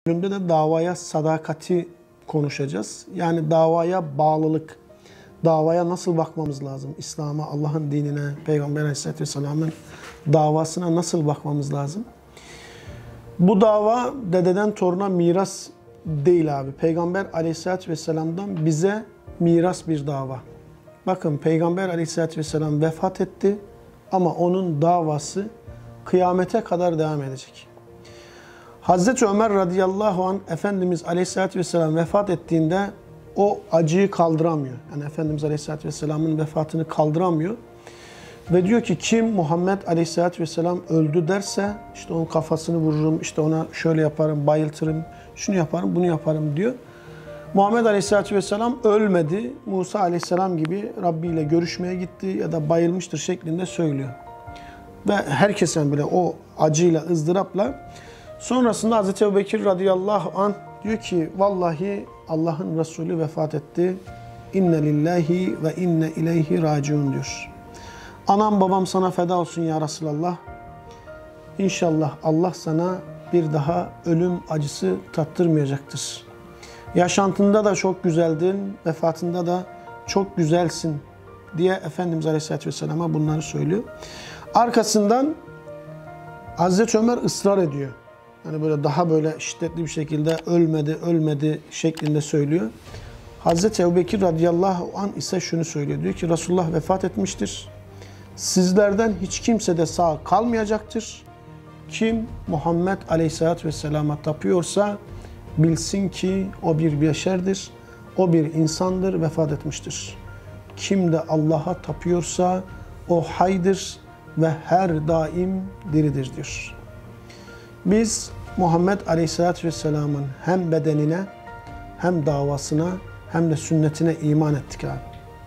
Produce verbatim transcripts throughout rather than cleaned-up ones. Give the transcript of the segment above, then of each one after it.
Bölümde de davaya sadakati konuşacağız. Yani davaya bağlılık, davaya nasıl bakmamız lazım? İslam'a, Allah'ın dinine, Peygamber Aleyhisselatü Vesselam'ın davasına nasıl bakmamız lazım? Bu dava dededen toruna miras değil abi. Peygamber Aleyhisselatü Vesselam'dan bize miras bir dava. Bakın Peygamber Aleyhisselatü Vesselam vefat etti ama onun davası kıyamete kadar devam edecek. Hazreti Ömer radıyallahu anh Efendimiz Aleyhisselatü Vesselam vefat ettiğinde o acıyı kaldıramıyor. Yani Efendimiz Aleyhisselatü Vesselam'ın vefatını kaldıramıyor. Ve diyor ki kim Muhammed Aleyhisselatü Vesselam öldü derse işte onun kafasını vururum, işte ona şöyle yaparım, bayıltırım, şunu yaparım, bunu yaparım diyor. Muhammed Aleyhisselatü Vesselam ölmedi. Musa Aleyhisselam gibi Rabbi ile görüşmeye gitti ya da bayılmıştır şeklinde söylüyor. Ve herkesin bile o acıyla, ızdırapla. Sonrasında Hazreti Ebubekir radıyallahu anh diyor ki vallahi Allah'ın Resulü vefat etti. İnne lillahi ve inne ileyhi raciun diyor. Anam babam sana feda olsun ya Resulallah. İnşallah Allah sana bir daha ölüm acısı tattırmayacaktır. Yaşantında da çok güzeldin, vefatında da çok güzelsin diye Efendimiz Aleyhisselatü Vesselam'a bunları söylüyor. Arkasından Hazreti Ömer ısrar ediyor. Yani böyle daha böyle şiddetli bir şekilde ölmedi, ölmedi şeklinde söylüyor. Hazreti Ebubekir radıyallahu anh ise şunu söylüyor. Diyor ki Resulullah vefat etmiştir. Sizlerden hiç kimse de sağ kalmayacaktır. Kim Muhammed Aleyhisselatü Vesselam'a tapıyorsa bilsin ki o bir beşerdir, o bir insandır, vefat etmiştir. Kim de Allah'a tapıyorsa o haydır ve her daim diridir diyor. Biz Muhammed Aleyhisselatü Vesselam'ın hem bedenine hem davasına hem de sünnetine iman ettik abi.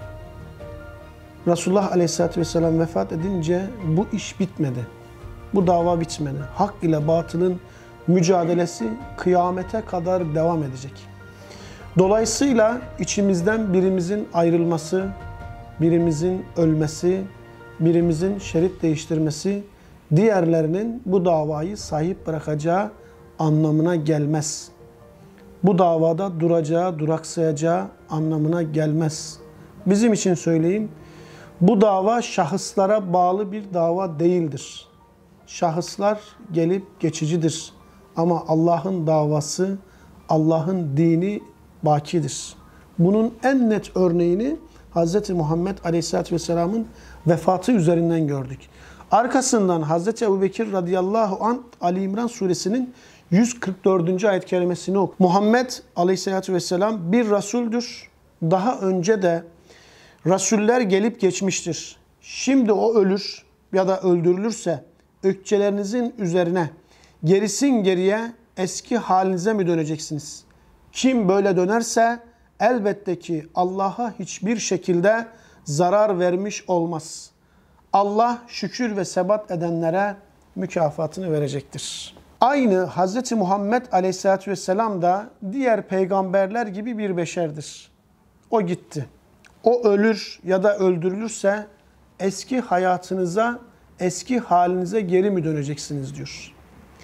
Resulullah Aleyhisselatü Vesselam vefat edince bu iş bitmedi. Bu dava bitmedi. Hak ile batılın mücadelesi kıyamete kadar devam edecek. Dolayısıyla içimizden birimizin ayrılması, birimizin ölmesi, birimizin şerit değiştirmesi, diğerlerinin bu davayı sahip bırakacağı anlamına gelmez. Bu davada duracağı, duraksayacağı anlamına gelmez. Bizim için söyleyeyim, bu dava şahıslara bağlı bir dava değildir. Şahıslar gelip geçicidir. Ama Allah'ın davası, Allah'ın dini bakidir. Bunun en net örneğini Hz. Muhammed Aleyhisselatü Vesselam'ın vefatı üzerinden gördük. Arkasından Hz. Ebubekir radıyallahu anh Ali İmran suresinin yüz kırk dördüncü ayet-i kerimesini oku. Muhammed Aleyhisselatü Vesselam bir Resul'dür. Daha önce de Resuller gelip geçmiştir. Şimdi o ölür ya da öldürülürse ökçelerinizin üzerine gerisin geriye eski halinize mi döneceksiniz? Kim böyle dönerse elbette ki Allah'a hiçbir şekilde zarar vermiş olmaz. Allah şükür ve sebat edenlere mükafatını verecektir. Aynı Hz. Muhammed Aleyhisselatü Vesselam da diğer peygamberler gibi bir beşerdir. O gitti. O ölür ya da öldürülürse eski hayatınıza, eski halinize geri mi döneceksiniz diyor.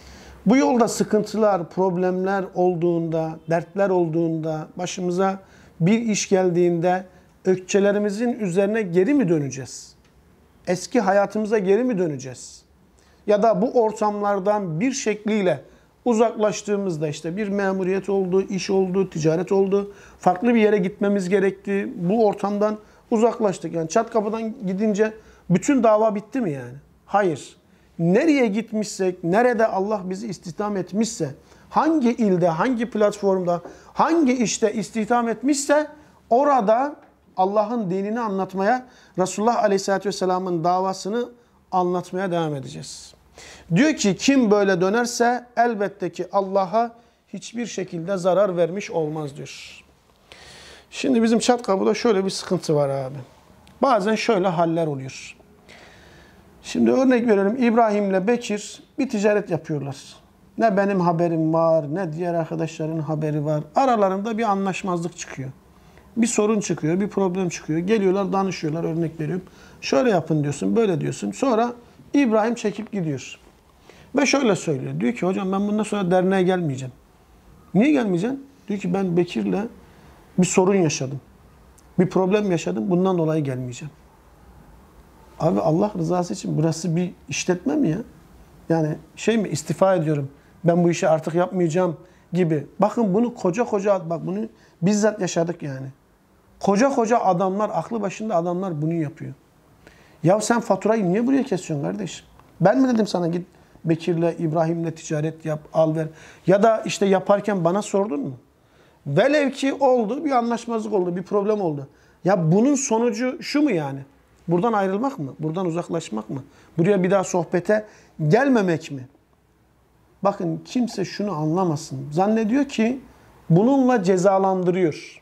Bu yolda sıkıntılar, problemler olduğunda, dertler olduğunda, başımıza bir iş geldiğinde ökçelerimizin üzerine geri mi döneceğiz? Eski hayatımıza geri mi döneceğiz? Ya da bu ortamlardan bir şekliyle uzaklaştığımızda işte bir memuriyet oldu, iş oldu, ticaret oldu, farklı bir yere gitmemiz gerekti. Bu ortamdan uzaklaştık. Yani çat kapıdan gidince bütün dava bitti mi yani? Hayır. Nereye gitmişsek, nerede Allah bizi istihdam etmişse, hangi ilde, hangi platformda, hangi işte istihdam etmişse orada Allah'ın dinini anlatmaya, Resulullah Aleyhisselatü Vesselam'ın davasını anlatmaya devam edeceğiz. Diyor ki kim böyle dönerse elbette ki Allah'a hiçbir şekilde zarar vermiş olmaz diyor. Şimdi bizim çat kapıda şöyle bir sıkıntı var abi. Bazen şöyle haller oluyor. Şimdi örnek verelim, İbrahim'le Bekir bir ticaret yapıyorlar. Ne benim haberim var, ne diğer arkadaşların haberi var. Aralarında bir anlaşmazlık çıkıyor. Bir sorun çıkıyor, bir problem çıkıyor. Geliyorlar, danışıyorlar, örnek veriyorum. Şöyle yapın diyorsun, böyle diyorsun. Sonra İbrahim çekip gidiyor. Ve şöyle söylüyor. Diyor ki hocam ben bundan sonra derneğe gelmeyeceğim. Niye gelmeyeceksin? Diyor ki ben Bekir'le bir sorun yaşadım. Bir problem yaşadım. Bundan dolayı gelmeyeceğim. Abi Allah rızası için burası bir işletme mi ya? Yani şey mi, istifa ediyorum. Ben bu işi artık yapmayacağım gibi. Bakın bunu koca koca, bak bunu bizzat yaşadık yani. Koca koca adamlar, aklı başında adamlar bunu yapıyor. Ya sen faturayı niye buraya kesiyorsun kardeşim? Ben mi dedim sana git Bekir'le, İbrahim'le ticaret yap, al ver. Ya da işte yaparken bana sordun mu? Velev ki oldu, bir anlaşmazlık oldu, bir problem oldu. Ya bunun sonucu şu mu yani? Buradan ayrılmak mı? Buradan uzaklaşmak mı? Buraya bir daha sohbete gelmemek mi? Bakın kimse şunu anlamasın. Zannediyor ki bununla cezalandırıyor.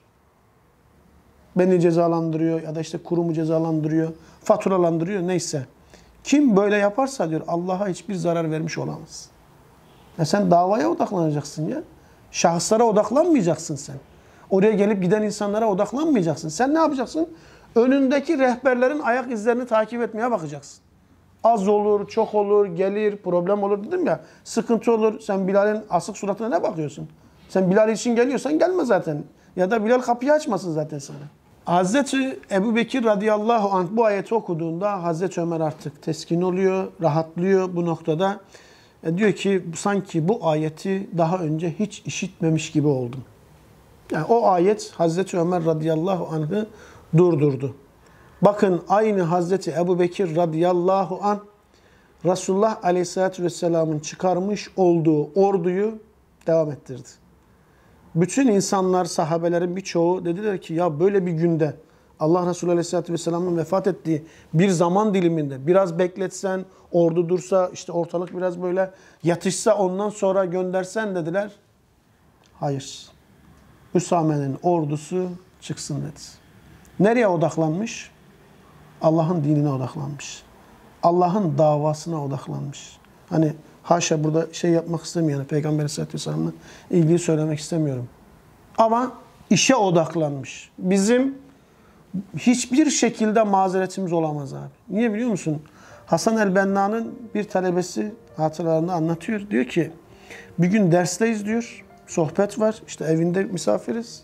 Beni cezalandırıyor ya da işte kurumu cezalandırıyor, faturalandırıyor neyse. Kim böyle yaparsa diyor Allah'a hiçbir zarar vermiş olamaz. Ya sen davaya odaklanacaksın ya. Şahıslara odaklanmayacaksın sen. Oraya gelip giden insanlara odaklanmayacaksın. Sen ne yapacaksın? Önündeki rehberlerin ayak izlerini takip etmeye bakacaksın. Az olur, çok olur, gelir, problem olur dedim ya. Sıkıntı olur. Sen Bilal'in asık suratına ne bakıyorsun? Sen Bilal için geliyorsan gelme zaten. Ya da Bilal kapıyı açmasın zaten sana. Hazreti Ebu Bekir radıyallahu anh bu ayeti okuduğunda Hazreti Ömer artık teskin oluyor, rahatlıyor bu noktada. E diyor ki sanki bu ayeti daha önce hiç işitmemiş gibi oldum. Yani o ayet Hazreti Ömer radıyallahu anh'ı durdurdu. Bakın aynı Hazreti Ebu Bekir radıyallahu anh Resulullah aleyhissalatü vesselamın çıkarmış olduğu orduyu devam ettirdi. Bütün insanlar, sahabelerin birçoğu dediler ki ya böyle bir günde Allah Resulü aleyhissalatü vesselamın vefat ettiği bir zaman diliminde biraz bekletsen, ordu dursa, işte ortalık biraz böyle yatışsa ondan sonra göndersen dediler. Hayır. Üsame'nin ordusu çıksın dedi. Nereye odaklanmış? Allah'ın dinine odaklanmış. Allah'ın davasına odaklanmış. Hani haşa burada şey yapmak istemiyorum. Peygamber Aleyhisselatü Vesselam'la ilgili söylemek istemiyorum. Ama işe odaklanmış. Bizim hiçbir şekilde mazeretimiz olamaz abi. Niye biliyor musun? Hasan el-Benna'nın bir talebesi hatıralarında anlatıyor. Diyor ki bir gün dersteyiz diyor. Sohbet var. İşte evinde misafiriz.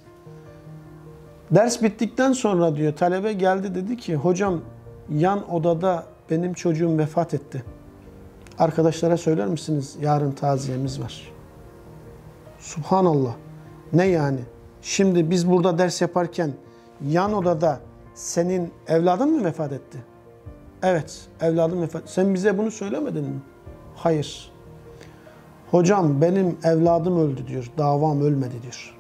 Ders bittikten sonra diyor talebe geldi dedi ki hocam yan odada benim çocuğum vefat etti. Arkadaşlara söyler misiniz? Yarın taziyemiz var. Subhanallah. Ne yani? Şimdi biz burada ders yaparken yan odada senin evladın mı vefat etti? Evet, evladım vefat etti. Sen bize bunu söylemedin mi? Hayır. Hocam benim evladım öldü diyor. Davam ölmedi diyor.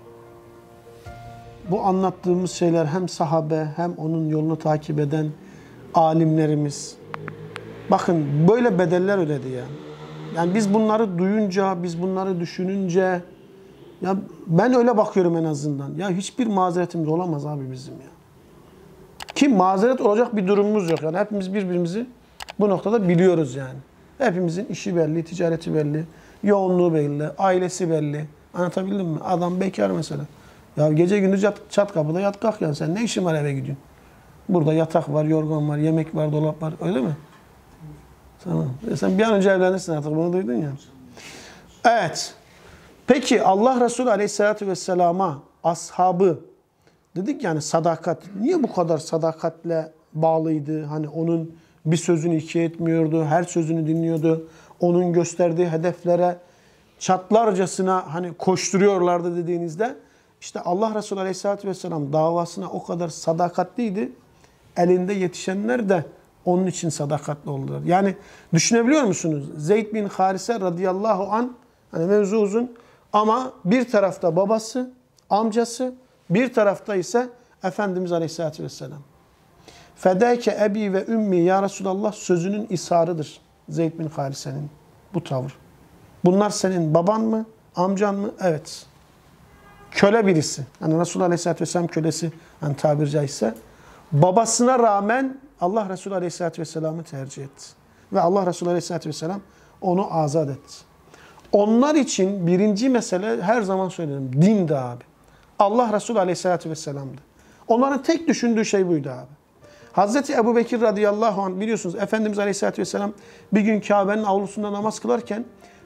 Bu anlattığımız şeyler hem sahabe hem onun yolunu takip eden alimlerimiz. Bakın böyle bedeller ödedi ya. Yani biz bunları duyunca, biz bunları düşününce ya ben öyle bakıyorum en azından. Ya hiçbir mazeretimiz olamaz abi bizim ya. Ki mazeret olacak bir durumumuz yok. Yani hepimiz birbirimizi bu noktada biliyoruz yani. Hepimizin işi belli, ticareti belli, yoğunluğu belli, ailesi belli. Anlatabildim mi? Adam bekar mesela. Ya gece gündüz yat, çat kapıda yat kalk yani. Sen ne işin var eve gidiyorsun? Burada yatak var, yorgan var, yemek var, dolap var. Öyle mi? Tamam. E sen bir an önce evlenirsin artık. Bunu duydun ya. Evet. Peki Allah Resulü Aleyhisselatü Vesselam'a ashabı dedik yani sadakat. Niye bu kadar sadakatle bağlıydı? Hani onun bir sözünü iki etmiyordu. Her sözünü dinliyordu. Onun gösterdiği hedeflere çatlarcasına hani koşturuyorlardı dediğinizde işte Allah Resulü Aleyhisselatü Vesselam davasına o kadar sadakatliydi. Elinde yetişenler de onun için sadakatli oldular. Yani düşünebiliyor musunuz? Zeyd bin Harise radıyallahu an hani mevzu uzun ama bir tarafta babası, amcası, bir tarafta ise Efendimiz Aleyhisselatü Vesselam. Fedâke ebi ve ümmi ya Resulallah sözünün isarıdır Zeyd bin Harise'nin bu tavır. Bunlar senin baban mı, amcan mı? Evet. Köle birisi. Yani Resulullah Aleyhisselatü Vesselam kölesi yani tabiri caizse. Babasına rağmen Allah Resulü Aleyhisselatü Vesselam'ı tercih etti. Ve Allah Resulü Aleyhisselatü Vesselam onu azat etti. Onlar için birinci mesele her zaman söylerim. Dindi abi. Allah Resulü Aleyhisselatü Vesselam'dı. Onların tek düşündüğü şey buydu abi. Hazreti Ebu Bekir radıyallahu anh biliyorsunuz Efendimiz Aleyhisselatü Vesselam bir gün Kabe'nin avlusunda namaz kılarken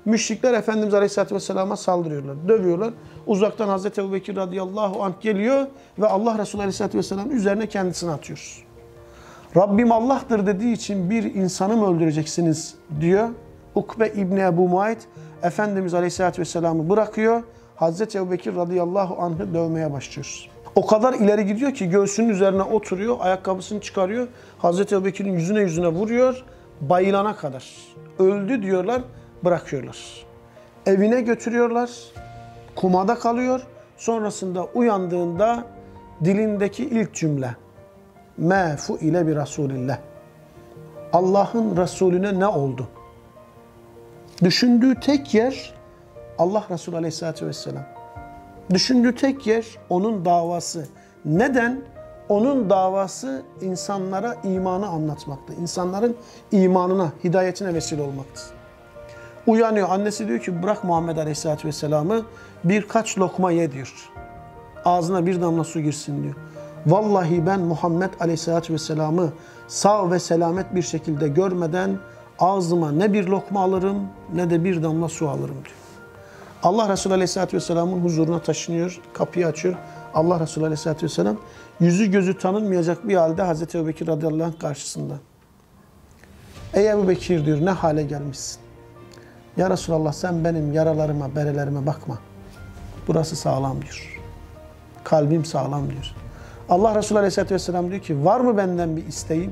Müşrikler Efendimiz Aleyhisselatü Vesselam'a saldırıyorlar, dövüyorlar. Uzaktan Hazreti Ebubekir radıyallahu anh geliyor ve Allah Resulü Aleyhisselatü Vesselam üzerine kendisini atıyor. Rabbim Allah'tır dediği için bir insanı mı öldüreceksiniz diyor. Ukbe İbni Ebu Muayt Efendimiz Aleyhisselatü Vesselam'ı bırakıyor. Hazreti Ebubekir radıyallahu anh'ı dövmeye başlıyor. O kadar ileri gidiyor ki göğsünün üzerine oturuyor, ayakkabısını çıkarıyor. Hazreti Ebubekir'in yüzüne yüzüne vuruyor, bayılana kadar. Öldü diyorlar, bırakıyorlar. Evine götürüyorlar, komada kalıyor. Sonrasında uyandığında dilindeki ilk cümle مَا فُئِلَ بِرَسُولِ Allah'ın Resulüne ne oldu? Düşündüğü tek yer Allah Resulü Aleyhisselatü Vesselam. Düşündüğü tek yer onun davası. Neden? Onun davası insanlara imanı anlatmaktı. İnsanların imanına, hidayetine vesile olmaktı. Uyanıyor. Annesi diyor ki bırak Muhammed Aleyhisselatü Vesselam'ı birkaç lokma ye diyor. Ağzına bir damla su girsin diyor. Vallahi ben Muhammed Aleyhisselatü Vesselam'ı sağ ve selamet bir şekilde görmeden ağzıma ne bir lokma alırım ne de bir damla su alırım diyor. Allah Resulü Aleyhisselatü Vesselam'ın huzuruna taşınıyor, kapıyı açıyor. Allah Resulü Aleyhisselatü Vesselam yüzü gözü tanınmayacak bir halde Hazreti Ebubekir radıyallahu anh karşısında. Ey Ebubekir diyor, ne hale gelmişsin? Ya Resulallah sen benim yaralarıma, berelerime bakma. Burası sağlam diyor. Kalbim sağlam diyor. Allah Resulü Aleyhisselatü Vesselam diyor ki var mı benden bir isteğin?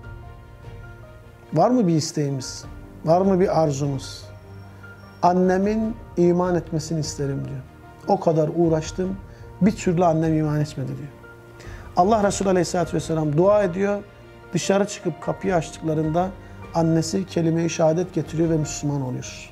Var mı bir isteğimiz? Var mı bir arzumuz? Annemin iman etmesini isterim diyor. O kadar uğraştım, bir türlü annem iman etmedi diyor. Allah Resulü Aleyhisselatü Vesselam dua ediyor. Dışarı çıkıp kapıyı açtıklarında annesi kelime-i şehadet getiriyor ve Müslüman oluyor.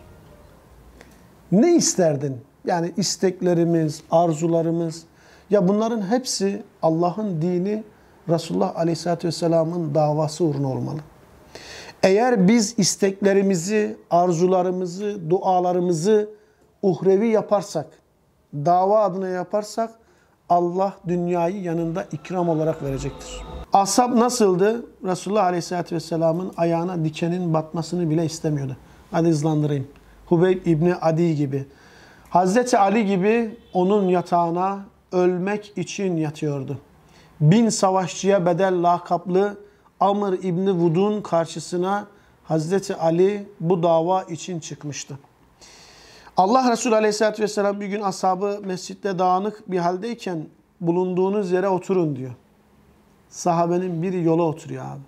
Ne isterdin? Yani isteklerimiz, arzularımız, ya bunların hepsi Allah'ın dini, Resulullah Aleyhisselatü Vesselam'ın davası uğruna olmalı. Eğer biz isteklerimizi, arzularımızı, dualarımızı uhrevi yaparsak, dava adına yaparsak Allah dünyayı yanında ikram olarak verecektir. Ashab nasıldı? Resulullah Aleyhisselatü Vesselam'ın ayağına dikenin batmasını bile istemiyordu. Hadi hızlandırayım. Hubeyb İbni Adi gibi. Hazreti Ali gibi onun yatağına ölmek için yatıyordu. Bin savaşçıya bedel lakaplı Amr İbni Vud'un karşısına Hazreti Ali bu dava için çıkmıştı. Allah Resulü Aleyhisselatü Vesselam bir gün ashabı mescitte dağınık bir haldeyken bulunduğunuz yere oturun diyor. Sahabenin biri yola oturuyor abi.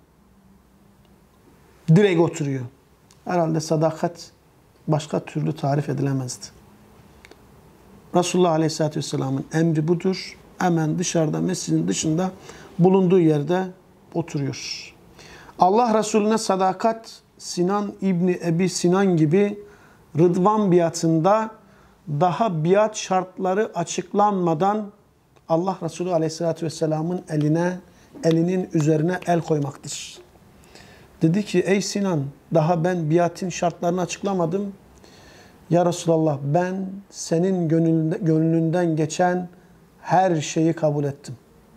Direkt oturuyor. Herhalde sadakat başka türlü tarif edilemezdi. Resulullah Aleyhisselatü Vesselam'ın emri budur. Hemen dışarıda, mescidin dışında bulunduğu yerde oturuyor. Allah Resulüne sadakat Sinan İbni Ebi Sinan gibi Rıdvan biatında daha biat şartları açıklanmadan Allah Resulü Aleyhisselatü Vesselam'ın eline, elinin üzerine el koymaktır. Dedi ki ey Sinan daha ben biatin şartlarını açıklamadım. Ya Resulallah ben senin gönlünde, gönlünden geçen her şeyi kabul ettim.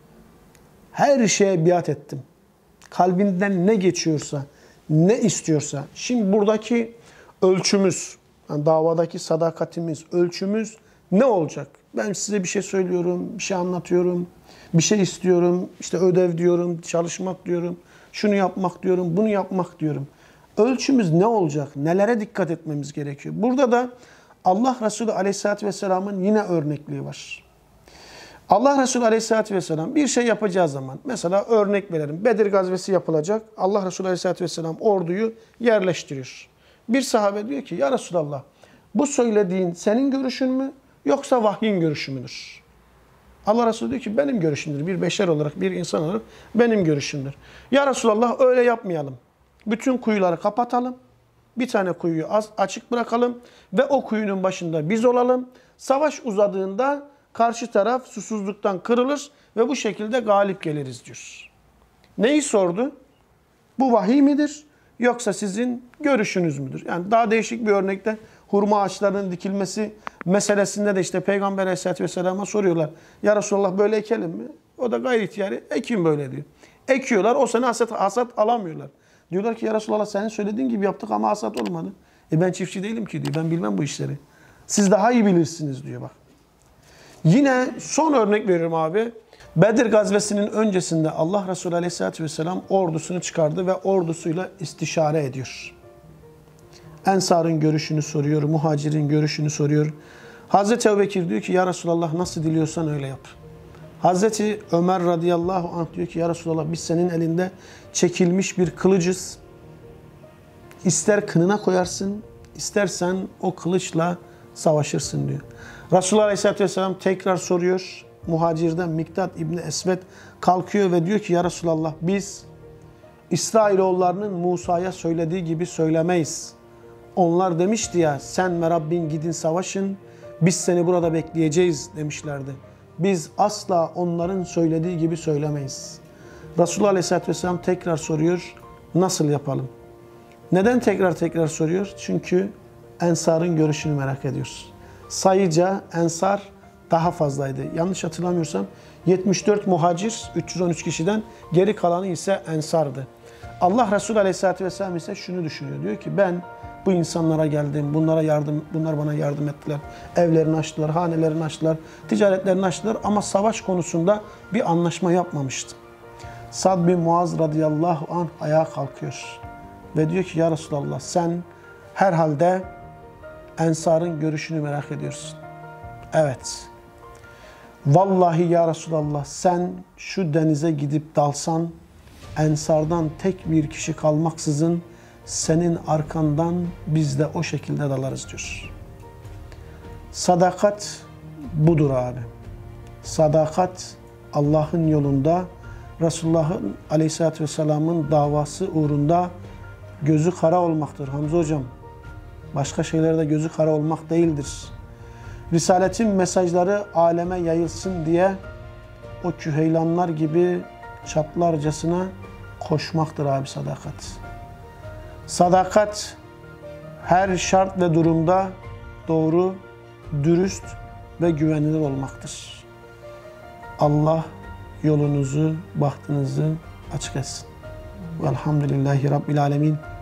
Her şeye biat ettim. Kalbinden ne geçiyorsa, ne istiyorsa. Şimdi buradaki ölçümüz, yani davadaki sadakatimiz, ölçümüz ne olacak? Ben size bir şey söylüyorum, bir şey anlatıyorum, bir şey istiyorum, işte ödev diyorum, çalışmak diyorum, şunu yapmak diyorum, bunu yapmak diyorum. Ölçümüz ne olacak? Nelere dikkat etmemiz gerekiyor? Burada da Allah Resulü Aleyhisselatü Vesselam'ın yine örnekliği var. Allah Resulü Aleyhisselatü Vesselam bir şey yapacağı zaman, mesela örnek verelim, Bedir gazvesi yapılacak. Allah Resulü Aleyhisselatü Vesselam orduyu yerleştiriyor. Bir sahabe diyor ki, ya Resulallah bu söylediğin senin görüşün mü yoksa vahyin görüşü müdür? Allah Resulü diyor ki benim görüşümdür. Bir beşer olarak, bir insan olarak benim görüşümdür. Ya Resulallah öyle yapmayalım. Bütün kuyuları kapatalım. Bir tane kuyuyu az açık bırakalım ve o kuyunun başında biz olalım. Savaş uzadığında karşı taraf susuzluktan kırılır ve bu şekilde galip geliriz diyor. Neyi sordu? Bu vahiy midir yoksa sizin görüşünüz müdür? Yani daha değişik bir örnekte hurma ağaçlarının dikilmesi meselesinde de işte Peygamber Aleyhisselatü Vesselam'a soruyorlar. Ya Resulallah böyle ekelim mi? O da gayri ihtiyari ekin böyle diyor. Ekiyorlar o sene hasat, hasat alamıyorlar. Diyorlar ki ya Resulallah senin söylediğin gibi yaptık ama hasat olmadı. E ben çiftçi değilim ki diyor. Ben bilmem bu işleri. Siz daha iyi bilirsiniz diyor bak. Yine son örnek veriyorum abi. Bedir gazvesinin öncesinde Allah Resulü Aleyhisselatü Vesselam ordusunu çıkardı ve ordusuyla istişare ediyor. Ensar'ın görüşünü soruyor, muhacirin görüşünü soruyor. Hazreti Ebubekir diyor ki ya Resulallah nasıl diliyorsan öyle yap. Hazreti Ömer radıyallahu anh diyor ki ya Resulallah biz senin elinde çekilmiş bir kılıcız. İster kınına koyarsın, istersen o kılıçla savaşırsın diyor. Resulullah Aleyhisselatü Vesselam tekrar soruyor. Muhacirden Miktat İbni Esved kalkıyor ve diyor ki ya Resulallah biz İsrailoğullarının Musa'ya söylediği gibi söylemeyiz. Onlar demişti ya sen ve Rabbin gidin savaşın, biz seni burada bekleyeceğiz demişlerdi. Biz asla onların söylediği gibi söylemeyiz. Resulullah Aleyhisselatü Vesselam tekrar soruyor, nasıl yapalım? Neden tekrar tekrar soruyor? Çünkü Ensar'ın görüşünü merak ediyoruz. Sayıca Ensar daha fazlaydı. Yanlış hatırlamıyorsam yetmiş dört muhacir, üç yüz on üç kişiden geri kalanı ise Ensar'dı. Allah Resulü Aleyhisselatü Vesselam ise şunu düşünüyor. Diyor ki ben bu insanlara geldim, bunlara yardım, bunlar bana yardım ettiler. Evlerini açtılar, hanelerini açtılar, ticaretlerini açtılar ama savaş konusunda bir anlaşma yapmamıştım. Sad bin Muaz radıyallahu anh ayağa kalkıyor ve diyor ki ya Resulallah sen herhalde Ensar'ın görüşünü merak ediyorsun. Evet. Vallahi ya Resulallah sen şu denize gidip dalsan Ensar'dan tek bir kişi kalmaksızın senin arkandan biz de o şekilde dalarız diyor. Sadakat budur abi. Sadakat Allah'ın yolunda Resulullah'ın Aleyhisselatü Vesselam'ın davası uğrunda gözü kara olmaktır Hamza hocam. Başka şeylerde gözü kara olmak değildir. Risaletin mesajları aleme yayılsın diye o küheylanlar gibi çatlarcasına koşmaktır abi sadakat. Sadakat her şart ve durumda doğru, dürüst ve güvenilir olmaktır. Allah yolunuzu, bahtınızı açık etsin. Velhamdülillahi Rabbil Alemin.